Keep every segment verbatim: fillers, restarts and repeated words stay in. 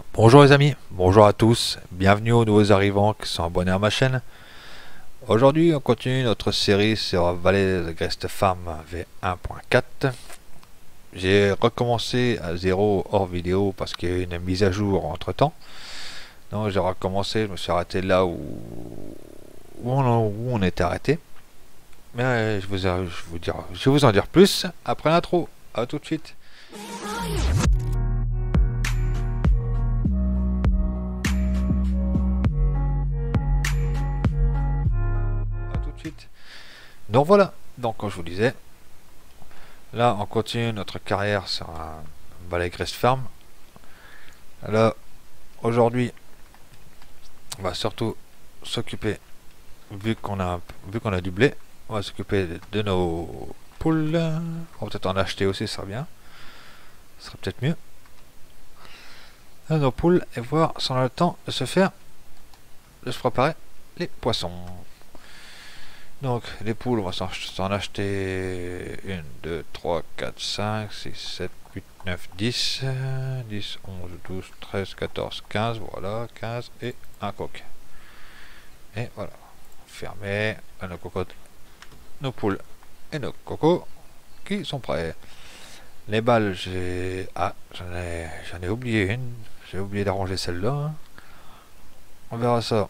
Bonjour les amis, bonjour à tous, bienvenue aux nouveaux arrivants qui sont abonnés à ma chaîne. Aujourd'hui on continue notre série sur Valley of Grest Farm V un point quatre. J'ai recommencé à zéro hors vidéo parce qu'il y a eu une mise à jour entre temps. Donc j'ai recommencé, je me suis arrêté là où, où, on, où on était arrêté. Mais euh, je, vous, je, vous dire, je vais vous en dire plus après l'intro. A tout de suite. Donc voilà, donc comme je vous disais, là on continue notre carrière sur un Valley of Grest Farm. Là aujourd'hui on va surtout s'occuper, vu qu'on a vu qu'on a du blé, on va s'occuper de, de nos poules. On va peut-être en acheter aussi, ça sera bien, ça sera peut-être mieux. De nos poules et voir si on a le temps de se faire, de se préparer les poissons. Donc les poules, on va s'en acheter un, deux, trois, quatre, cinq, six, sept, huit, neuf, dix, dix, onze, douze, treize, quatorze, quinze, voilà, quinze et un coq. Et voilà, fermé, nos cocottes, nos poules et nos cocos qui sont prêts. Les balles, j'ai... Ah, j'en ai, j'en ai oublié une, j'ai oublié d'arranger celle-là. On verra ça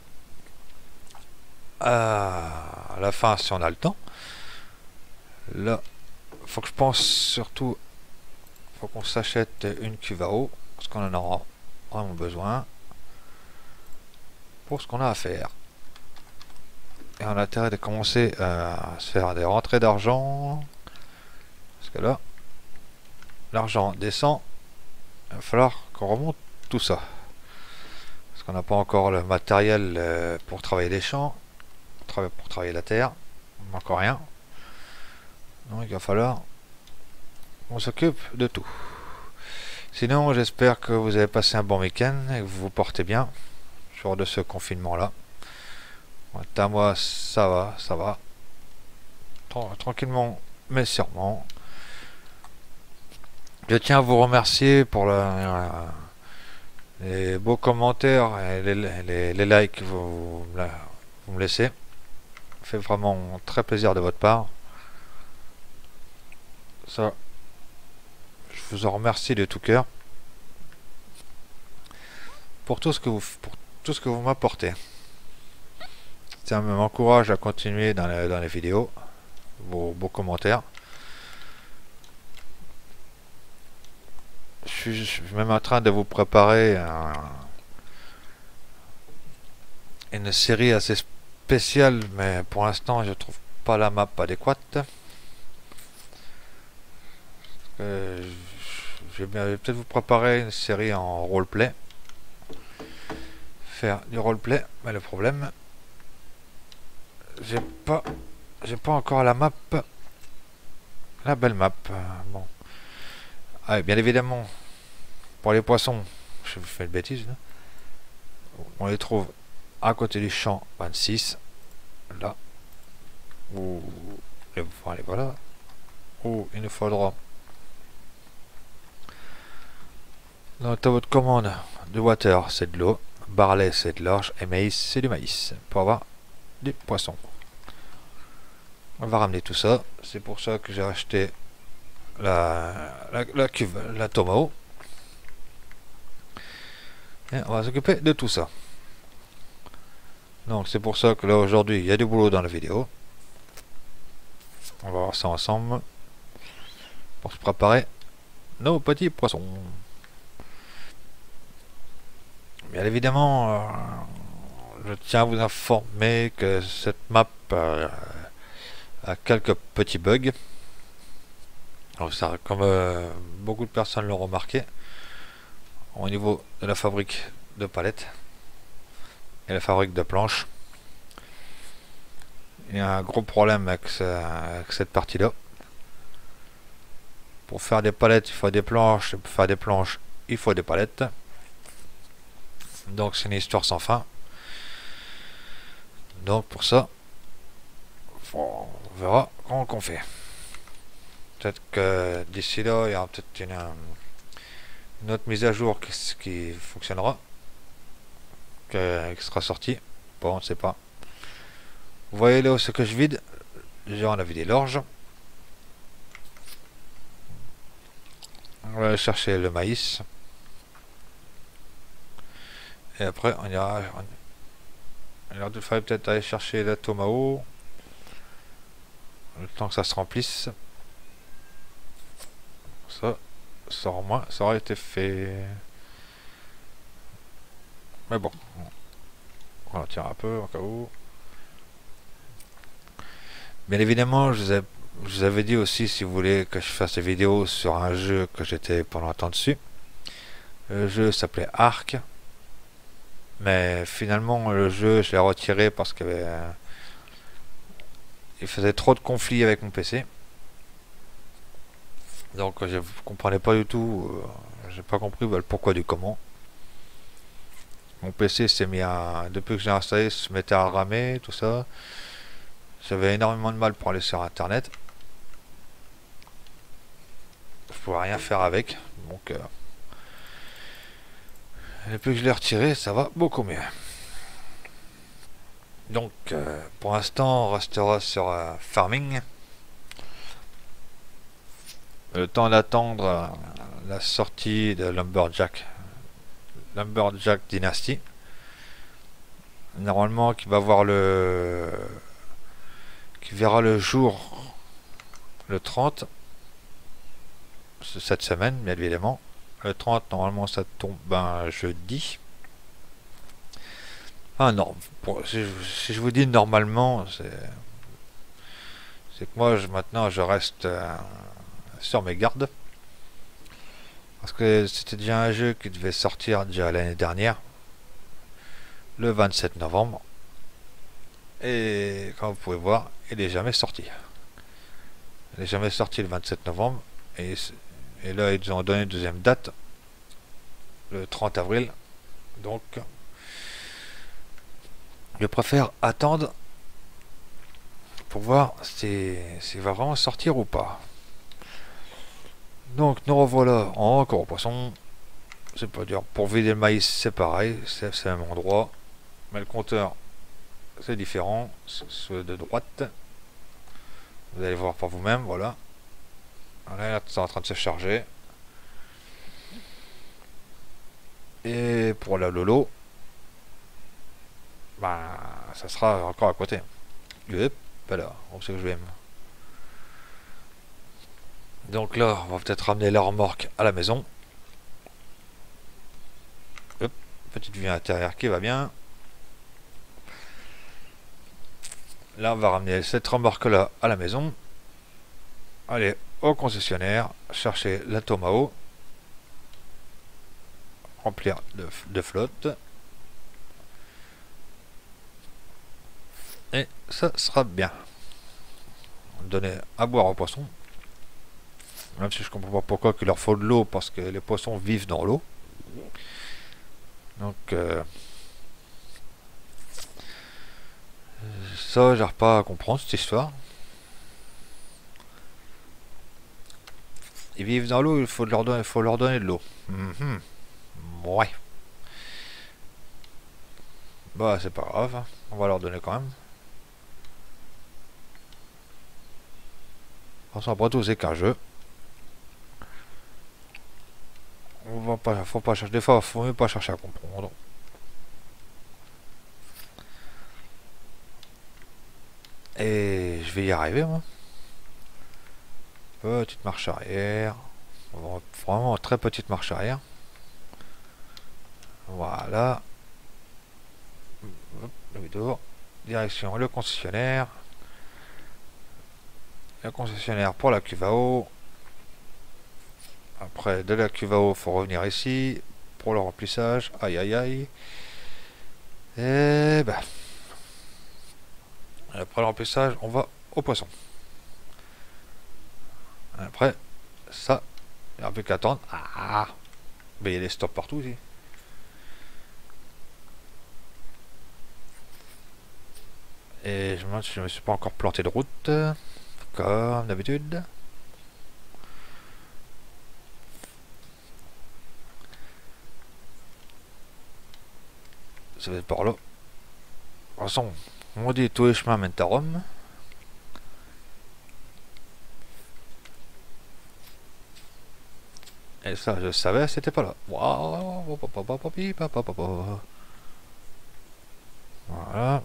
à la fin si on a le temps. Là, faut que je pense surtout, faut qu'on s'achète une cuve à eau parce qu'on en aura vraiment besoin pour ce qu'on a à faire. Et on a intérêt de commencer à se faire des rentrées d'argent parce que là, l'argent descend. Il va falloir qu'on remonte tout ça parce qu'on n'a pas encore le matériel pour travailler les champs, pour travailler la terre, encore rien. Donc il va falloir qu'on s'occupe de tout. Sinon, j'espère que vous avez passé un bon week-end et que vous vous portez bien lors de ce confinement là. À moi, ça va, ça va. Tranquillement, mais sûrement. Je tiens à vous remercier pour la, les beaux commentaires et les, les, les likes que vous, vous me laissez. Ça fait vraiment très plaisir de votre part. Ça, je vous en remercie de tout cœur pour tout ce que vous, pour tout ce que vous m'apportez. Ça m'encourage à continuer dans les, dans les vidéos, vos beaux commentaires. Je suis, je suis même en train de vous préparer un, une série assez spéciale, mais pour l'instant je trouve pas la map adéquate. Euh, je vais peut-être vous préparer une série en roleplay. Faire du roleplay, mais le problème, j'ai pas, j'ai pas encore la map, la belle map. Bon, ah, bien évidemment, pour les poissons, je fais une bêtise là. On les trouve à côté du champ vingt-six, là, où les, enfin, les voilà, où il nous faudra dans votre commande de water, c'est de l'eau, barley, c'est de l'orge, et maïs, c'est du maïs, pour avoir des poissons. On va ramener tout ça. C'est pour ça que j'ai acheté la, la, la cuve, la Tomao. Et on va s'occuper de tout ça. Donc c'est pour ça que là aujourd'hui il y a du boulot dans la vidéo. On va voir ça ensemble pour se préparer nos petits poissons. Bien évidemment, euh, je tiens à vous informer que cette map euh, a quelques petits bugs. Alors ça, comme euh, beaucoup de personnes l'ont remarqué, au niveau de la fabrique de palettes et la fabrique de planches, il y a un gros problème avec, ce, avec cette partie là. Pour faire des palettes il faut des planches, et pour faire des planches il faut des palettes, donc c'est une histoire sans fin. Donc pour ça on verra comment on fait. Peut-être que d'ici là il y aura peut-être une, notre mise à jour qui, qui fonctionnera, qui, qui sera sortie. Bon, on ne sait pas. Vous voyez là où c'est que je vide. Déjà on a vidé l'orge. On va aller chercher le maïs. Et après on ira... On, il faudrait peut-être aller chercher la tomao. Le temps que ça se remplisse. Ça, ça, au moins, ça aurait été fait. Mais bon. On en tire un peu au cas où. Bien évidemment, je vous, ai, je vous avais dit aussi, si vous voulez que je fasse des vidéos sur un jeu que j'étais pendant longtemps dessus. Le jeu s'appelait Ark. Mais finalement, le jeu, je l'ai retiré parce qu'il avait... Il faisait trop de conflits avec mon P C. Donc je comprenais pas du tout, euh, j'ai pas compris bah, le pourquoi du comment. Mon P C s'est mis à, depuis que j'ai installé, se mettait à ramer, tout ça. J'avais énormément de mal pour aller sur internet. Je pouvais rien faire avec, donc euh, depuis que je l'ai retiré, ça va beaucoup mieux. Donc euh, pour l'instant, on restera sur euh, farming. Le temps d'attendre euh, la sortie de Lumberjack, Lumberjack Dynasty. Normalement, qui va voir le, qui verra le jour le trente, cette semaine, bien évidemment. Le trente, normalement, ça tombe un jeudi. Ah non, pour, si, je, si je vous dis normalement, c'est c'est que moi, je, maintenant, je reste euh, sur mes gardes. Parce que c'était déjà un jeu qui devait sortir déjà l'année dernière, le vingt-sept novembre. Et comme vous pouvez voir, il n'est jamais sorti. Il n'est jamais sorti le vingt-sept novembre. Et, et là, ils ont donné une deuxième date, le trente avril. Donc, je préfère attendre pour voir si s'il va vraiment sortir ou pas. Donc, nous revoilà encore au poisson. C'est pas dur. Pour vider le maïs, c'est pareil, c'est le même endroit. Mais le compteur, c'est différent. Ceux de droite. Vous allez voir par vous-même, voilà. Là, c'est en train de se charger. Et pour la Lolo, bah, ça sera encore à côté. Hop, là, on sait que je vais. Donc là, on va peut-être ramener la remorque à la maison. Hop, petite vue intérieure qui va bien. Là, on va ramener cette remorque-là à la maison. Aller au concessionnaire, chercher la tomao. Remplir de, de flotte. Et ça sera bien. Donner à boire aux poissons. Même si je comprends pas pourquoi il leur faut de l'eau, parce que les poissons vivent dans l'eau. Donc euh, ça, j'arrive pas à comprendre cette histoire. Ils vivent dans l'eau, il faut leur donner, il faut leur donner de l'eau. Mm-hmm. Ouais. Bah c'est pas grave, hein. On va leur donner quand même. Après tout, c'est qu'un jeu. On va pas, faut pas chercher des fois, faut mieux pas chercher à comprendre. Et je vais y arriver, moi. Petite marche arrière. Vraiment très petite marche arrière. Voilà. Hop, le vidéo. Direction le concessionnaire. Le concessionnaire pour la cuve à eau. Après de la cuve à eau, faut revenir ici pour le remplissage. Aïe aïe aïe. Et ben. Après le remplissage, on va au poisson. Après, ça, il n'y a plus qu'à attendre. Ah, mais il y a des stops partout ici. Et je me demande si je ne me suis pas encore planté de route, comme d'habitude. ça va être par là. De toute façon, on dit tous les chemins mènent à Rome. Et ça, je savais, c'était pas là. Waouh. Voilà.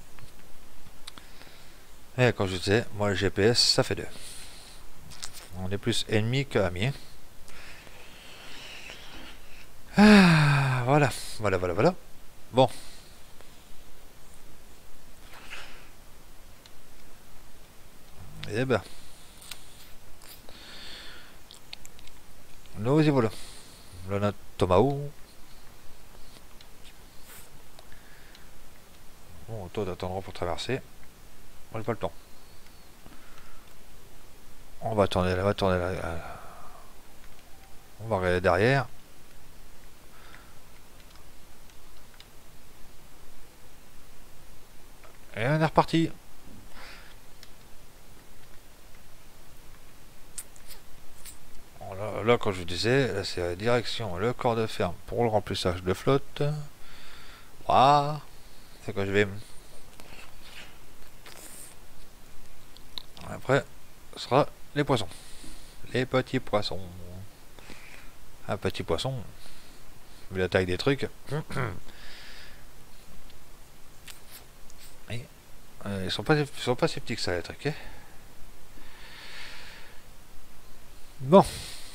Et comme je disais, moi le G P S, ça fait deux. On est plus ennemi que ami. Ah, voilà, voilà, voilà, voilà. Bon. Eh ben. Nous y voilà. Là, notre Tomahawk. Bon, toi d'attendre pour traverser. On n'a pas le temps. On va tourner là, on va tourner là. On va regarder derrière. Et on est reparti. Bon, là, là, comme je vous disais, c'est la direction, le corps de ferme pour le remplissage de flotte. Waouh. C'est quoi je vais. Après, ce sera les poissons. Les petits poissons. Un petit poisson. Vu la taille des trucs. Et, euh, ils sont pas, ils sont pas si petits que ça, les trucs. Hein. Bon.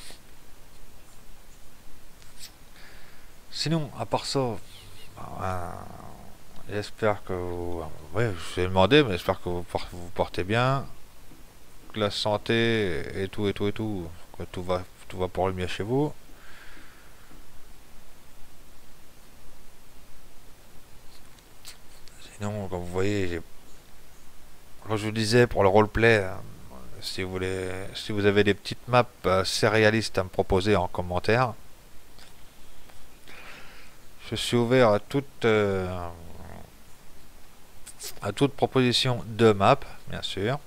Sinon, à part ça, euh, j'espère que vous... Ouais, je vais demander, mais j'espère que vous, vous portez bien. Que la santé et tout, et tout, et tout. Que tout va, tout va pour le mieux chez vous. Sinon, comme vous voyez, j'ai... Comme je vous disais, pour le roleplay, euh, si vous voulez, si vous avez des petites maps euh, sérialistes à me proposer en commentaire, je suis ouvert à toute, euh, à toute proposition de map, bien sûr.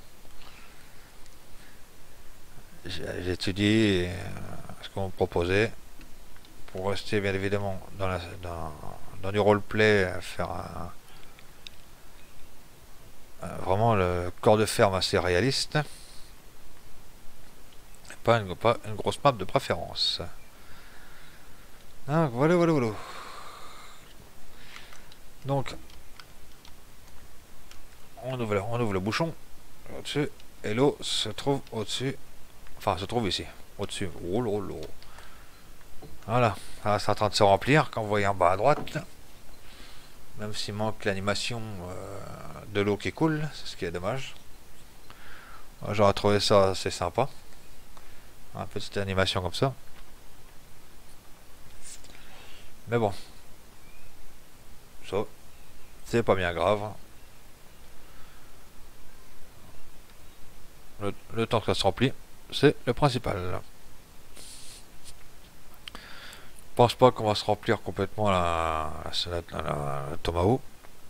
J'étudie euh, ce qu'on me proposait pour rester bien évidemment dans, la, dans, dans du roleplay, faire un, un, vraiment le corps de ferme assez réaliste. Pas une, pas une grosse map de préférence. Donc voilà, voilà, voilà. Donc, on ouvre, on ouvre le bouchon au-dessus et l'eau se trouve au-dessus. Enfin, se trouve ici, au-dessus. Oh là là. Voilà, ah, c'est en train de se remplir quand vous voyez en bas à droite. Même s'il manque l'animation euh, de l'eau qui coule, c'est ce qui est dommage. J'aurais trouvé ça assez sympa. Une petite animation comme ça. Mais bon. Ça, c'est pas bien grave. Le, le temps que ça se remplit, c'est le principal. Je pense pas qu'on va se remplir complètement la, la, la, la, la Tomahawk.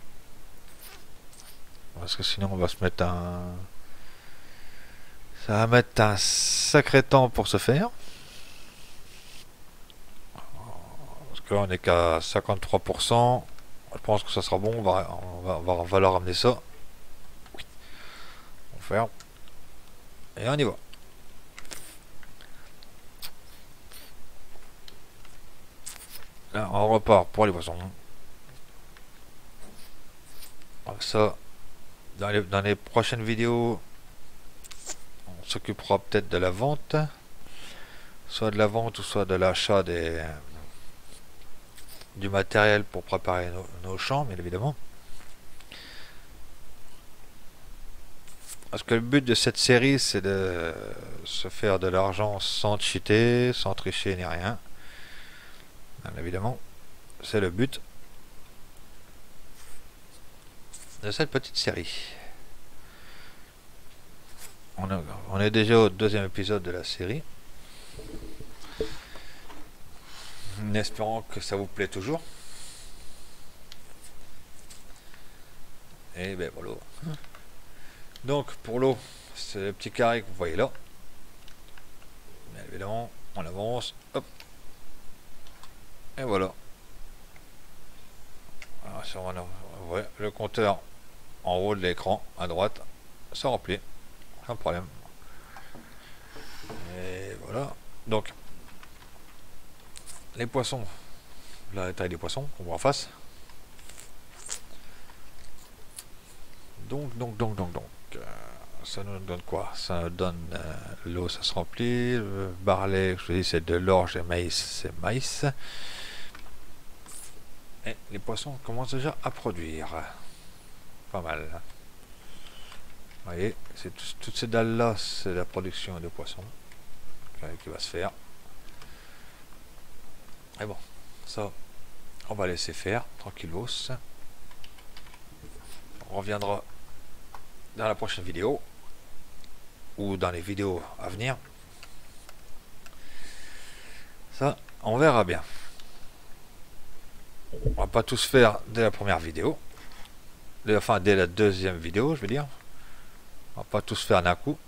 Parce que sinon on va se mettre un... Ça va mettre un sacré temps pour se faire. Parce que là on est qu'à cinquante-trois pour cent. Je pense que ça sera bon. On va, on va, on va, on va leur ramener ça. Oui. On va faire. Et on y va. Là, on repart pour les poissons. Ça, dans les, dans les prochaines vidéos, on s'occupera peut-être de la vente. Soit de la vente ou soit de l'achat des du matériel pour préparer nos, nos champs, bien évidemment. Parce que le but de cette série, c'est de se faire de l'argent sans cheater, sans tricher ni rien. Bien évidemment, c'est le but de cette petite série. On, a, on est déjà au deuxième épisode de la série. En espérant que ça vous plaît toujours. Et ben voilà. Donc pour l'eau, c'est le petit carré que vous voyez là. Bien évidemment, on avance. Hop. Et voilà. Alors, sur mon, ouais, le compteur en haut de l'écran à droite se remplit sans problème. Et voilà. Donc les poissons, la taille des poissons qu'on voit en face. Donc donc donc donc donc euh, ça nous donne quoi? Ça nous donne euh, l'eau, ça se remplit. Le barlet, je vous dis, c'est de l'orge, et maïs, c'est maïs. Et les poissons commencent déjà à produire. Pas mal. Vous voyez, c'est tout, toutes ces dalles là, c'est la production de poissons euh, qui va se faire. Et bon, ça, on va laisser faire tranquillos. On reviendra dans la prochaine vidéo ou dans les vidéos à venir. Ça, on verra bien. On va pas tous faire dès la première vidéo, dès, enfin dès la deuxième vidéo, je veux dire. On va pas tous faire d'un coup,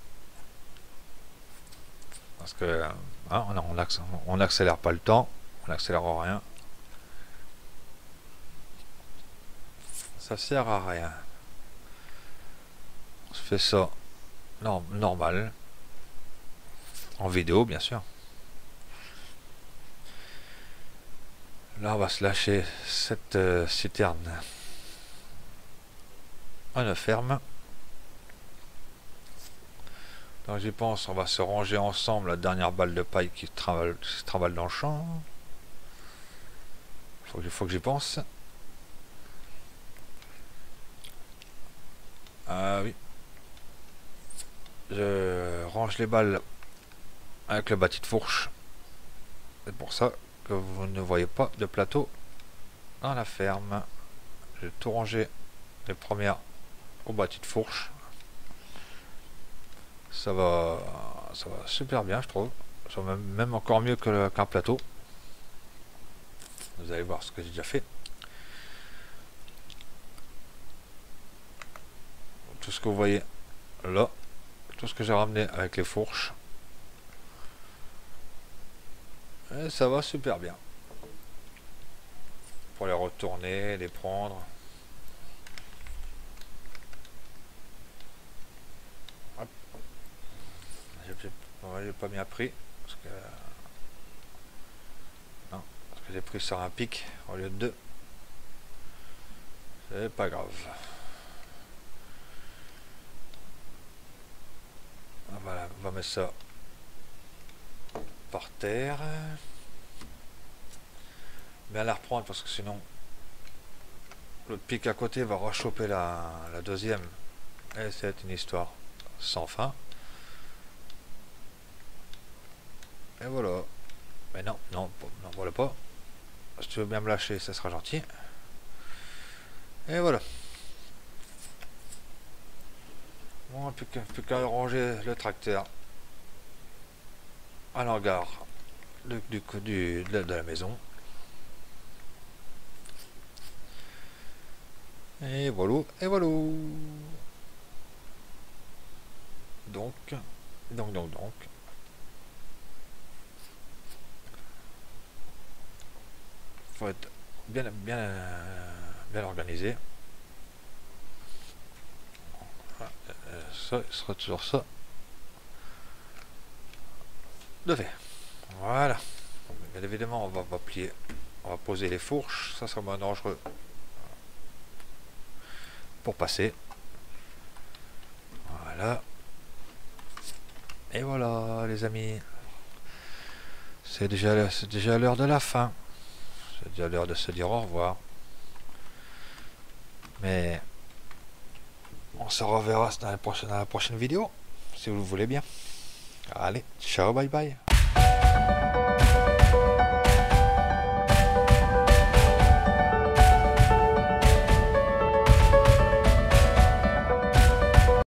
parce que hein, on, accélère, on accélère pas le temps, on accélère rien. Ça sert à rien. On se fait ça non, normal, en vidéo bien sûr. Là on va se lâcher cette euh, citerne à une ferme. Donc j'y pense, on va se ranger ensemble la dernière balle de paille qui travaille, qui se travaille dans le champ. Faut que, faut que j'y pense. Ah oui. Je range les balles avec le bâti de fourche. C'est pour ça que vous ne voyez pas de plateau dans la ferme. J'ai tout rangé les premières au bâti de fourche. Ça va, ça va super bien, je trouve. Ça va même, même encore mieux que qu'un plateau. Vous allez voir ce que j'ai déjà fait. Tout ce que vous voyez là, tout ce que j'ai ramené avec les fourches. Et ça va super bien. Pour les retourner, les prendre. J'ai pas bien pris parce que non, parce que j'ai pris sur un pic au lieu de deux. C'est pas grave. Voilà, on va mettre ça par terre. Bien la reprendre parce que sinon l'autre pic à côté va rechoper la, la deuxième. Et c'est une histoire sans fin. Et voilà. Mais non, non, non, voilà pas. Si tu veux bien me lâcher, ça sera gentil. Et voilà. Bon, plus qu'à plus qu'à ranger le tracteur à l'hangar du, du, du, de, de la maison. Et voilà, et voilà. Donc, donc, donc, donc. Faut être bien, bien, bien organisé. Ça sera toujours ça de fait. Voilà. Bien évidemment, on va, va plier, on va poser les fourches. Ça sera moins dangereux pour passer. Voilà. Et voilà, les amis. C'est déjà, c'est déjà l'heure de la fin. C'est déjà l'heure de se dire au revoir. Mais on se reverra dans la prochaine, dans la prochaine vidéo, si vous le voulez bien. Allez, ciao, bye bye.